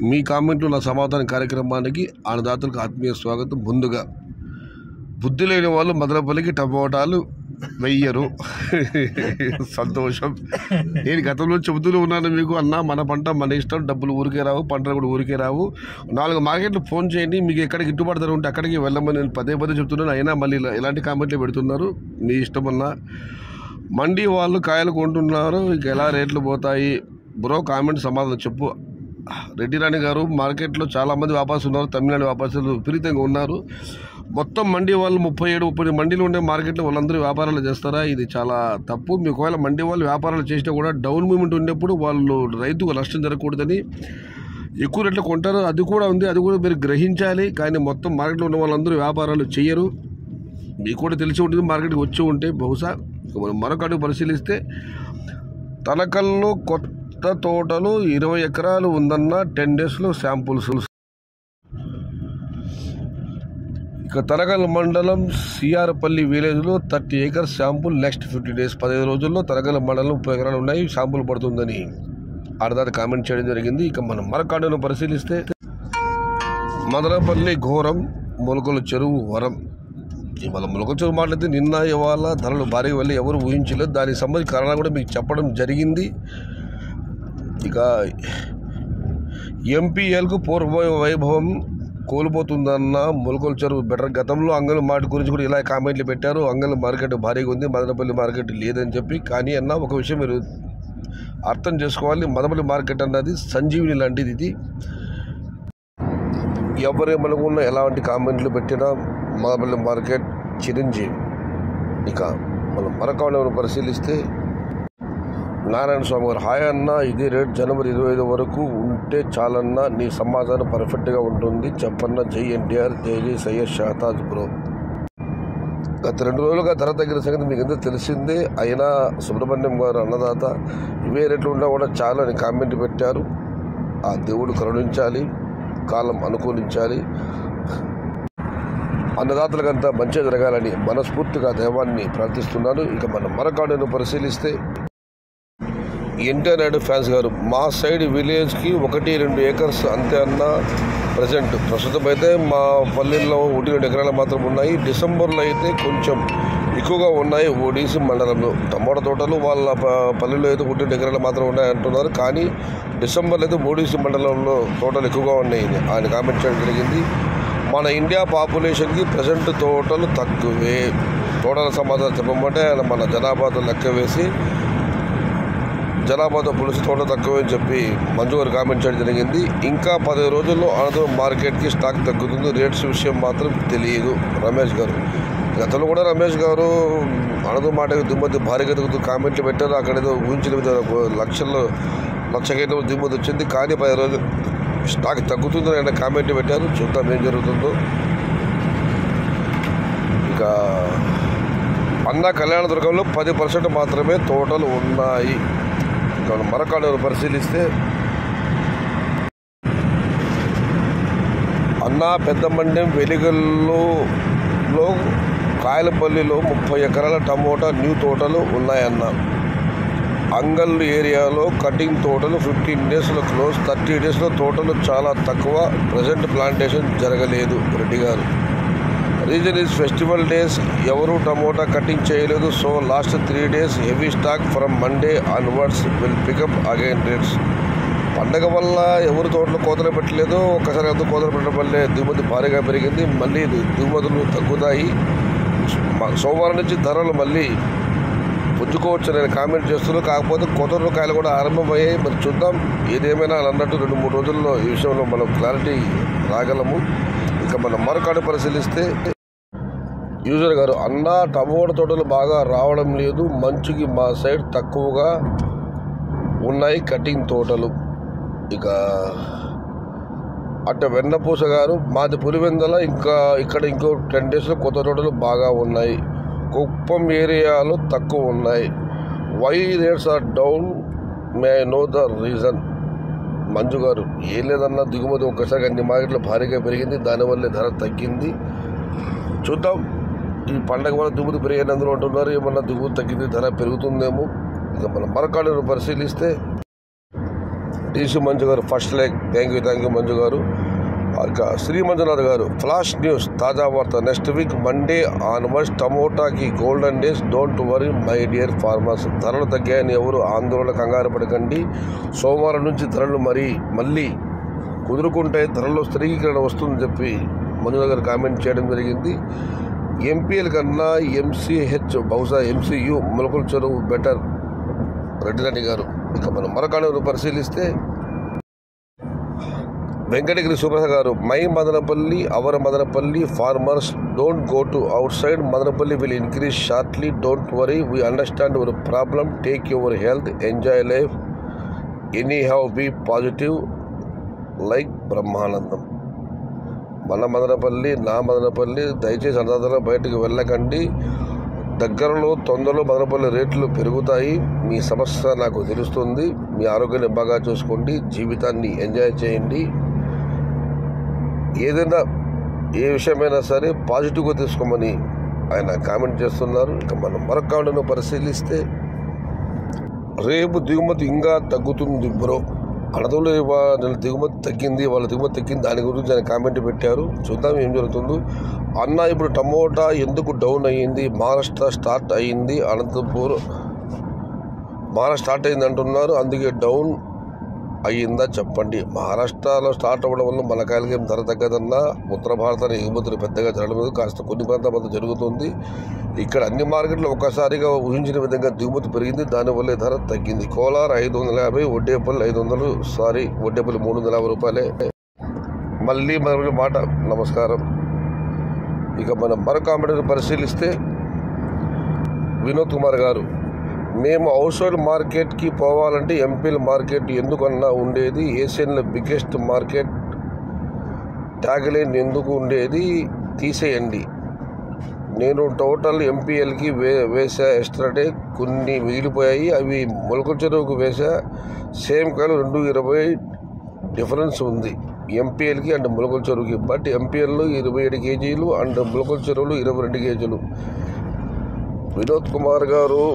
మీ కామెంట్లు నా సమాధాన కార్యక్రమానికి అన్నదాతలకు ఆత్మీయ స్వాగతం. ముందుగా బుద్ధి లేని వాళ్ళు మదనపల్లికి టమోటాలు వెయ్యరు. సంతోషం. నేను గతంలో చెబుతూనే ఉన్నాను మీకు, అన్న మన పంట మన ఇష్టం, డబ్బులు ఊరికే రావు, పంటలు కూడా ఊరికే రావు. 4 మార్కెట్లు ఫోన్ చేయండి, మీకు ఎక్కడికి గిట్టుబాటు ధర ఉంటే అక్కడికి వెళ్ళమని నేను పదే చెప్తున్నాను. అయినా మళ్ళీ ఇలాంటి కామెంట్లు పెడుతున్నారు. మీ ఇష్టం అన్న. మండీ వాళ్ళు కాయలు కొంటున్నారు, ఇక ఎలా రేట్లు పోతాయి బ్రో? కామెంట్ సమాధానం చెప్పు. రెడ్డి రాణి గారు, మార్కెట్లో చాలామంది వ్యాపారస్తులు ఉన్నారు, తమిళనాడు వ్యాపారస్తులు విపరీతంగా ఉన్నారు. మొత్తం మండీ వాళ్ళు 37-30 మండీలు ఉండే మార్కెట్లో వాళ్ళందరూ వ్యాపారాలు చేస్తారా? ఇది చాలా తప్పు. మీ ఒకవేళ మండీ వాళ్ళు వ్యాపారాలు చేసినా కూడా డౌన్ మూమెంట్ ఉన్నప్పుడు వాళ్ళు రైతుకు నష్టం జరగకూడదని ఎక్కువ రేట్లు కొంటారు. అది కూడా ఉంది, అది కూడా మీరు గ్రహించాలి. కానీ మొత్తం మార్కెట్లో ఉన్న వాళ్ళందరూ వ్యాపారాలు చేయరు. మీకు కూడా తెలిసి ఉంటుంది, మార్కెట్కి వచ్చి ఉంటే. బహుశా మనం మరొక అడుగు పరిశీలిస్తే తనకల్లో కొత్త తోటలు 20 ఎకరాలు ఉందన్న 10 డేస్లో శాంపుల్స్. ఇక తనకల్ మండలం సిఆర్పల్లి విలేజ్లో 30 ఏకర్స్ శాంపుల్ నెక్స్ట్ 50 డేస్. 15 రోజుల్లో తనకల్ మండలం 30 ఎకరాలు ఉన్నాయి, శాంపుల్ పడుతుందని అన్నదాత కామెంట్ చేయడం జరిగింది. ఇక మనం మరొక పరిశీలిస్తే మదనపల్లి ఘోరం, మొలకల చెరువు వరం. ఇవాళ మొలకల చెరువు మాట్లాడితే నిన్న ఇవాళ ధరలు భారీగా వెళ్ళి ఎవరు ఊహించలేదు. దానికి సంబంధించిన కారణాలు కూడా మీకు చెప్పడం జరిగింది. ఇక ఎంపీఎల్కు పూర్వ వైభవం కోల్పోతుందన్న మొలకల చెరువు బెటర్. గతంలో అంగల్ మార్కెట్ గురించి కూడా ఇలా కామెంట్లు పెట్టారు. అంగల్ మార్కెట్ భారీగా ఉంది, మదనపల్లి మార్కెట్ లేదని చెప్పి. కానీ అన్న ఒక విషయం మీరు అర్థం చేసుకోవాలి, మదనపల్లి మార్కెట్ అన్నది సంజీవిని లాంటిది. ఇది ఎవరే మనకున్న ఎలాంటి కామెంట్లు పెట్టినా మదనపల్లి మార్కెట్ చిరంజీవి. ఇక మనం మరొక పరిశీలిస్తే నారాయణ స్వామి గారు, హాయ్ అన్న, ఇదే రేట్ జనవరి 25 వరకు ఉంటే చాలన్న, నీ సమాధానం పర్ఫెక్ట్గా ఉంటుంది చెప్పన్న. జై ఎన్టీఆర్, జై జై సయ్యద్ షహతాజ్ బ్రో. గత 2 రోజులుగా ధర తగ్గిన సంగతి మీకు ఎందుకు తెలిసిందే. అయినా సుబ్రహ్మణ్యం గారు అన్నదాత ఇవే రేట్లు ఉన్నా కూడా చాలా అని కామెంట్ పెట్టారు. ఆ దేవుడు కరుణించాలి, కాలం అనుకూలించాలి, అన్నదాతలకంతా మంచి జరగాలని మనస్ఫూర్తిగా దైవాన్ని ప్రార్థిస్తున్నాను. ఇక మనం మరొక పరిశీలిస్తే ఎన్టీఆర్ నాయుడు ఫ్యాన్స్ గారు, మా సైడ్ విలేజ్కి 1-2 ఏకర్స్ అంతే అన్న. ప్రస్తుతం అయితే మా పల్లెల్లో 1-2 ఎకరాలు మాత్రం ఉన్నాయి. డిసెంబర్లో అయితే కొంచెం ఎక్కువగా ఉన్నాయి. ఓడిసి మండలంలో టమోటా తోటలు వాళ్ళ పల్లెల్లో అయితే 1-2 ఎకరాలు మాత్రం ఉన్నాయి అంటున్నారు. కానీ డిసెంబర్లో అయితే ఓడిసి మండలంలో తోటలు ఎక్కువగా ఉన్నాయి ఆయన కామెంట్ చేయడం జరిగింది. మన ఇండియా పాపులేషన్కి ప్రజెంట్ తోటలు తక్కువే. తోటల సమాధానం చెప్పమంటే మన జనాభాతో లెక్క వేసి జనాభాతో పులిసి తోట తక్కువ అని చెప్పి మంజు గారు కామెంట్ చేయడం జరిగింది. ఇంకా 10 రోజుల్లో అనంతరం మార్కెట్కి స్టాక్ తగ్గుతుంది, రేట్స్ విషయం మాత్రం తెలియదు. రమేష్ గారు, గతంలో కూడా రమేష్ గారు అనంతరం మాట దిగుమతి భారీగా తగ్గుతుంది కామెంట్లు పెట్టారు. అక్కడేదో ఊహించిన లక్ష దిగుమతి వచ్చింది. కానీ 10 రోజులు స్టాక్ తగ్గుతుందని ఆయన కామెంట్ పెట్టారు. చూద్దాం ఏం జరుగుతుందో. ఇక అన్న కళ్యాణదుర్గంలో 10% మాత్రమే తోటలు ఉన్నాయి. మరొక పరిశీలిస్తే అన్న పెద్దమండ్యం వెలిగల్లో కాయలపల్లిలో 30 ఎకరాల టమోటా న్యూ తోటలు ఉన్నాయన్న. అంగల్ ఏరియాలో కటింగ్ తోటలు 15 డేస్లో క్లోజ్, 30 డేస్లో తోటలు చాలా తక్కువ. ప్రజెంట్ ప్లాంటేషన్ జరగలేదు. Reddy garu, reason is festival days, ఎవరు టమోటా కటింగ్ చేయలేదు. So last 3 days heavy stock from Monday onwards will pick up again rates. పండగ వల్ల ఎవరు తోటలు కోతలు పెట్టలేదు. ఒక్కసారి అంతా కోతలు పెట్టడం వల్లే దిగుమతి భారీగా పెరిగింది. మళ్ళీ దిగుమతులు తగ్గుతాయి. సోమవారం నుంచి ధరలు మళ్ళీ పుంజుకోవచ్చు నేను కామెంట్ చేస్తున్నాను. కాకపోతే కొత్త కాయలు కూడా ఆరంభమయ్యాయి. మరి చూద్దాం. ఏదేమైనా అన్నట్టు 2-3 రోజుల్లో ఈ విషయంలో మనం క్లారిటీ రాగలము. ఇక మనం మరొక పరిశీలిస్తే యూజర్ గారు, అన్న టమోటా తోటలు బాగా రావడం లేదు, మంచుకి మా సైడ్ తక్కువగా ఉన్నాయి కటింగ్ తోటలు. ఇక అట్ట వెన్నపూస గారు, మాది పులివెందల, ఇక్కడ ఇంకో 10 డేస్లో కొత్త తోటలు బాగా ఉన్నాయి. కుప్పం ఏరియాలో తక్కువ ఉన్నాయి. Why rates are down, may I know the reason. Manju garu, ఏం లేదన్న, దిగుమతి ఒక్కసారి అన్ని మార్కెట్లో భారీగా పెరిగింది, దానివల్లే ధర తగ్గింది. చూద్దాం. ఈ పండగ వల్ల దిగుమతి పెరిగినందులో ఉంటున్నారు, ఏమన్నా దిగుమతి తగ్గింది ధర పెరుగుతుందేమో. ఇక మనం మరొక పరిశీలిస్తే DC Manju garu first like. Thank you Manju garu. ఇక శ్రీ మంజునాథ్ గారు ఫ్లాష్ న్యూస్ తాజా వార్త. నెక్స్ట్ వీక్ మండే ఆన్వర్డ్స్ టమోటాకి golden days. Don't worry my dear farmers. ధరలు తగ్గాయని ఎవరు ఆందోళన కంగారు పడకండి. సోమవారం నుంచి ధరలు మళ్ళీ కుదురుకుంటే ధరల్లో స్థిరీకరణ వస్తుందని చెప్పి మంజునాథ్ గారు కామెంట్ చేయడం జరిగింది. ఎంపీఎల్ కన్నా ఎంసీహెచ్ బహుశా ఎంసీయూ మొలకల చెరువు బెటర్ రెడ్డిరెడ్డి గారు. ఇక మనం మరొక పరిశీలిస్తే వెంకటగిరి సుబ్రహ garu my Madanapalle our Madanapalle farmers don't go to outside. Madanapalle will increase shortly. Don't worry, we understand your problem. Take your health, enjoy life, anyhow be positive like Brahmanandam. మన మదనపల్లి నా మదనపల్లి, దయచేసి అన్నదాతలు బయటకు వెళ్ళకండి. దగ్గరలో తొందరలో మదనపల్లి రేట్లు పెరుగుతాయి. మీ సమస్య నాకు తెలుస్తుంది. మీ ఆరోగ్యాన్ని బాగా చూసుకోండి, జీవితాన్ని ఎంజాయ్ చేయండి. ఏదైనా ఏ విషయమైనా సరే పాజిటివ్గా తీసుకోమని ఆయన కామెంట్ చేస్తున్నారు. ఇక మనం మరొక కామెంట్ను పరిశీలిస్తే రేపు దిగుమతి ఇంకా తగ్గుతుంది బ్రో. అనదోళ్ళు దిగుమతి తగ్గింది, వాళ్ళ దిగుమతి తగ్గింది, దాని గురించి ఆయన కామెంట్ పెట్టారు. చూద్దాం ఏం జరుగుతుందో. అన్న ఇప్పుడు టమోటా ఎందుకు డౌన్ అయ్యింది? మహారాష్ట్ర స్టార్ట్ అయ్యింది, అనంతపూర్ మహారాష్ట్ర స్టార్ట్ అయింది అంటున్నారు, అందుకే డౌన్ అయ్యిందా చెప్పండి. మహారాష్ట్రలో స్టార్ట్ అవ్వడం వల్ల మన కాయలకి ఏం ధర తగ్గదన్నా ఉత్తర భారతానికి ఎగుమతులు పెద్దగా జరగడం లేదు. కాస్త కొన్ని ప్రాంతాల మధ్య జరుగుతుంది. ఇక్కడ అన్ని మార్కెట్లు ఒక్కసారిగా ఊహించిన విధంగా దిగుమతి పెరిగింది, దానివల్లే ధర తగ్గింది. కోలార్ 550, వడ్డేపల్లి 500, వడ్డేపల్లి 350 రూపాయలే. మళ్ళీ మాట నమస్కారం. ఇక మనం మరొక కామెంట్ పరిశీలిస్తే వినోద్ కుమార్ గారు మేము అవుట్ సైడ్ మార్కెట్కి పోవాలంటే ఎంపీఎల్ మార్కెట్ ఎందుకన్నా ఉండేది? ఏషియన్లో బిగ్గెస్ట్ మార్కెట్ ట్యాగ్లైన్ ఎందుకు ఉండేది? తీసేయండి. నేను టోటల్ ఎంపీఎల్కి వేసా. ఎస్టర్డే కొన్ని మిగిలిపోయాయి, అవి మొలకల చెరువుకు వేసా. సేమ్ కాయలు 220 డిఫరెన్స్ ఉంది ఎంపీఎల్కి అండ్ మొలకల చెరువుకి. బట్ ఎంపీఎల్లో 27 కేజీలు అండ్ మొలకల చెరువులు 22 కేజీలు. వినోద్ కుమార్ గారు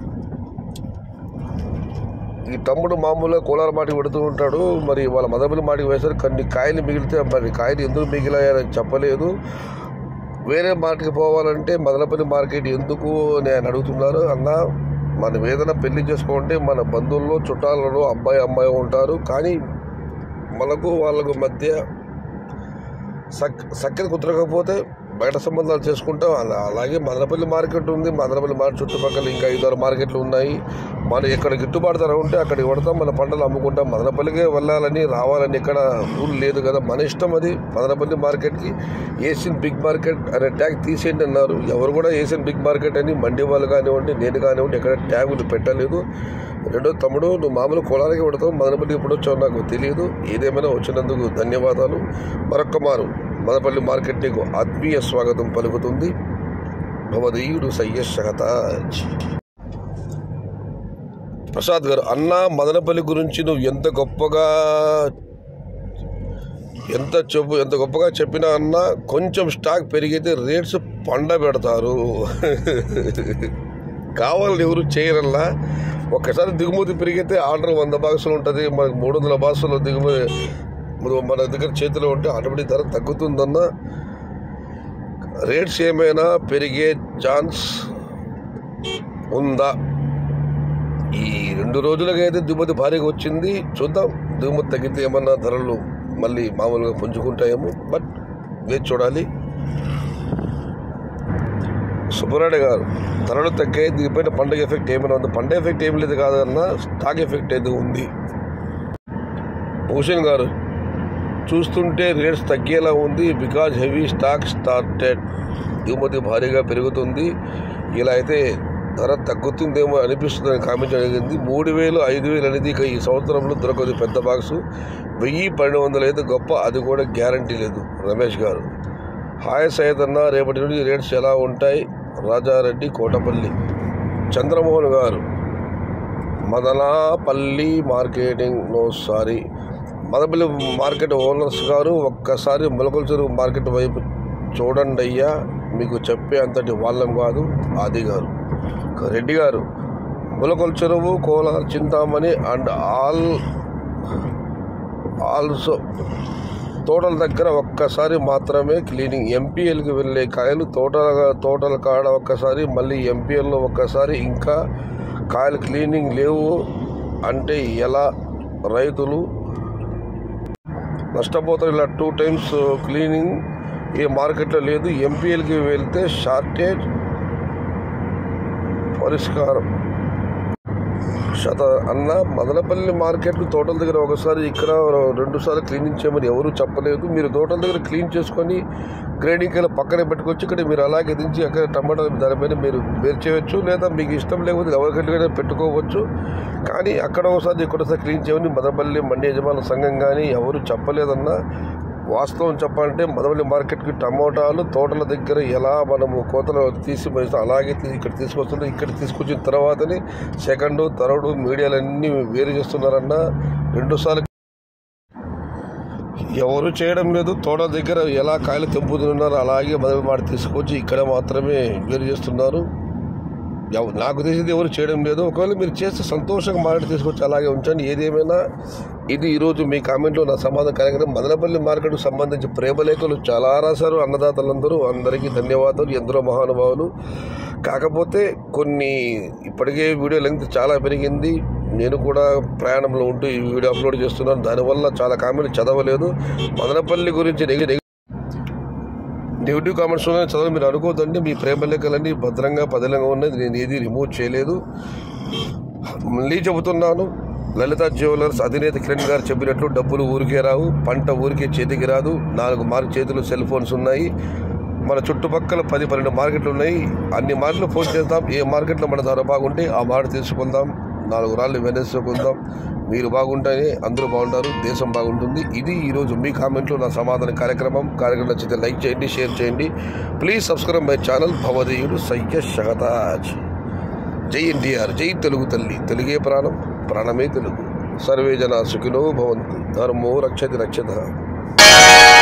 ఈ తమ్ముడు మామూలుగా కోలార్ మాటికి పెడుతూ ఉంటాడు, మరి వాళ్ళ మదనపల్లి మాటికి వేశారు. కొన్ని కాయలు మిగిలితే మరి కాయలు ఎందుకు మిగిలాయని చెప్పలేదు. వేరే మార్కెట్కి పోవాలంటే మదనపల్లి మార్కెట్ ఎందుకు అని ఆయన అడుగుతున్నారు. అన్న మనం ఏదైనా పెళ్లి చేసుకుంటే మన బంధువుల్లో చుట్టాలలో అమ్మాయి ఉంటారు, కానీ మనకు వాళ్ళకు మధ్య సఖ్యత కుదరకపోతే బయట సంబంధాలు చేసుకుంటాం. అలాగే మదనపల్లి మార్కెట్ ఉంది, మదనపల్లి మార్కెట్ చుట్టుపక్కల ఇంకా 5-6 మార్కెట్లు ఉన్నాయి. మనం ఎక్కడ గిట్టుబాటు ధర ఉంటే అక్కడికి పడతాం, మన పంటలు అమ్ముకుంటాం. మదనపల్లికే వెళ్ళాలని రావాలని ఎక్కడ రూల్ లేదు కదా, మన ఇష్టం అది. మదనపల్లి మార్కెట్కి ఏషియన్ బిగ్ మార్కెట్ అనే ట్యాగ్ తీసేయండి అన్నారు. ఎవరు కూడా ఏషియన్ బిగ్ మార్కెట్ అని మండి వాళ్ళు కానివ్వండి, నేను కానివ్వండి ఎక్కడ ట్యాగులు పెట్టలేదు. రెండో తమ్ముడు నువ్వు మామూలు కోలాలకి పెడతావు, మదనపల్లి ఎప్పుడు వచ్చావు నాకు తెలియదు. ఏదేమైనా వచ్చినందుకు ధన్యవాదాలు. మరొక్క మారు మదనపల్లి మార్కెట్ నీకు ఆత్మీయ స్వాగతం పలుకుతుంది. భవదీయుడు సయ్యద్ షహతాజ్. ప్రసాద్ గారు అన్న మదనపల్లి గురించి నువ్వు ఎంత గొప్పగా చెప్పినా అన్న, కొంచెం స్టాక్ పెరిగితే రేట్స్ పెడతారు. కావాలని ఎవరు చేయరల్లా. ఒక్కసారి దిగుమతి పెరిగితే ఆర్డర్ 100 బాక్సులు ఉంటుంది, మనకు 300 బాక్సులు దిగుమతి మన దగ్గర చేతిలో ఉంటే ఆటోమేటిక్ ధర తగ్గుతుందన్న. రేట్స్ ఏమైనా పెరిగే ఛాన్స్ ఉందా? ఈ 2 రోజులకైతే దిగుమతి భారీగా వచ్చింది. చూద్దాం, దిగుమతి తగ్గితే ఏమన్నా ధరలు మళ్ళీ మామూలుగా పుంజుకుంటాయేమో, బట్ వేచి చూడాలి. సుబ్బరాయుడు గారు ధరలు తగ్గాయి, దీనిపైన పండుగ ఎఫెక్ట్ ఏమైనా ఉంది? పండుగ ఎఫెక్ట్ ఏం లేదు కాదన్నా, స్టాక్ ఎఫెక్ట్ అయితే ఉంది. భూషణ్ గారు చూస్తుంటే రేట్స్ తగ్గేలా ఉంది, బికాజ్ హెవీ స్టాక్ స్టార్టెడ్. దిగుమతి భారీగా పెరుగుతుంది, ఇలా అయితే ధర తగ్గుతుందేమో అనిపిస్తుందని కామెంట్ జరిగింది. 3000, 5000 అనేది ఇక ఈ సంవత్సరంలో దొరకదు. పెద్ద బాక్సు 1000-1200 అయితే గొప్ప, అది కూడా గ్యారంటీ లేదు. రమేష్ గారు హాయ్ సయ్యద్ అన్న, రేపటి నుండి రేట్స్ ఎలా ఉంటాయి? రాజారెడ్డి కోటపల్లి. చంద్రమోహన్ గారు మదనపల్లి మదనపల్లి మార్కెట్ ఓనర్స్ గారు ఒక్కసారి మొలకల చెరువు మార్కెట్ వైపు చూడండి అయ్యా, మీకు చెప్పే అంతటి వాళ్ళం కాదు. ఆది గారు. Reddy garu Molakalacheruvu, Kolar, Chintamani and all also తోటల దగ్గర ఒక్కసారి మాత్రమే క్లీనింగ్. ఎంపీఎల్కి వెళ్ళే కాయలు తోటల కాడ ఒక్కసారి, మళ్ళీ ఎంపీఎల్లో ఒక్కసారి. ఇంకా కాయలు క్లీనింగ్ లేవు అంటే ఎలా రైతులు నష్టపోతారు? ఇలా 2 times క్లీనింగ్ ఏ మార్కెట్లో లేదు. ఎంపీఎల్కి వెళ్తే షార్టేజ్ పరిష్కారం అన్న. మదనపల్లి మార్కెట్కు తోటల దగ్గర ఒకసారి, ఇక్కడ 2 సార్లు క్లీనింగ్ చేయమని ఎవరు చెప్పలేదు. మీరు తోటల దగ్గర క్లీన్ చేసుకొని గ్రేడింగ్ అయినా పక్కనే పెట్టుకోవచ్చు. ఇక్కడ మీరు అలాగే దించి అక్కడ టమాటాలు దానిపైన మీరు వేరు చేయవచ్చు, లేదా మీకు ఇష్టం లేకపోతే ఎవరికైనా పెట్టుకోవచ్చు. కానీ అక్కడ ఒకసారి ఇక్కడసారి క్లీన్ చేయమని మదనపల్లి మండి యజమానుల సంఘం కానీ ఎవరు చెప్పలేదన్నా. వాస్తవం చెప్పాలంటే మదనపల్లి మార్కెట్కి టమోటాలు తోటల దగ్గర ఎలా మనము కోతలు తీసి అలాగే ఇక్కడ తీసుకొస్తున్నారు. ఇక్కడ తీసుకొచ్చిన తర్వాతనే సెకండ్, థర్డ్ మీడియాలన్నీ వేరు చేస్తున్నారన్న. 2 సార్లు ఎవరు చేయడం లేదు. తోటల దగ్గర ఎలా కాయలు తెంపుతున్నారు అలాగే మదనపల్లి మాట తీసుకొచ్చి ఇక్కడ మాత్రమే వేరు చేస్తున్నారు. నాకు తెలిసింది ఎవరు చేయడం లేదు. ఒకవేళ మీరు చేస్తే సంతోషంగా మార్కెట్ తీసుకొచ్చి అలాగే ఉంచండి. ఏదేమైనా ఇది ఈరోజు మీ కామెంట్లో నా సమాధానం కార్యక్రమం. మదనపల్లి మార్కెట్కు సంబంధించి ప్రేమలేఖలు చాలా రాశారు అన్నదాతలందరూ. అందరికీ ధన్యవాదాలు. ఎందరో మహానుభావులు. కాకపోతే కొన్ని ఇప్పటికే వీడియో లెంగ్త్ చాలా పెరిగింది. నేను కూడా ప్రయాణంలో ఉంటూ ఈ వీడియో అప్లోడ్ చేస్తున్నాను. దానివల్ల చాలా కామెంట్లు చదవలేదు. మదనపల్లి గురించి నెగిటివ్ కామెంట్స్ ఉన్నాయి, చదవని మీరు అనుకోవద్దండి. మీ ప్రేమ లేఖలన్నీ భద్రంగా పదిలంగా ఉన్నది. నేను ఏది రిమూవ్ చేయలేదు. మళ్ళీ చెబుతున్నాను, లలిత జ్యువెలర్స్ అధినేత కిరణ్ గారు చెప్పినట్లు డబ్బులు ఊరికే రావు, పంట ఊరికే చేతికి రాదు. 4 మార్కెట్ చేతులు సెల్ ఫోన్స్ ఉన్నాయి. మన చుట్టుపక్కల 10-12 మార్కెట్లు ఉన్నాయి. అన్ని మార్కెట్లు ఫోన్ చేద్దాం. ఏ మార్కెట్లో మన ధర బాగుంటే ఆ మార్కెట్ తీసుకుందాం. 4 రాళ్ళు వెనసుకుందాం. మీరు బాగుంటేనే అందరూ బాగుంటారు, దేశం బాగుంటుంది. ఇది ఈరోజు మీ కామెంట్లో నా సమాధాన కార్యక్రమం. నచ్చితే లైక్ చేయండి, షేర్ చేయండి. Please subscribe my channel. భవదేయుడు సయ్య షహతాజ్. జై ఎన్టీఆర్, జై తెలుగు తల్లి. తెలుగే ప్రాణం, ప్రాణమే తెలుగు. సర్వే జనా సుఖినో భవంతు. ధర్మో రక్షతి రక్షత.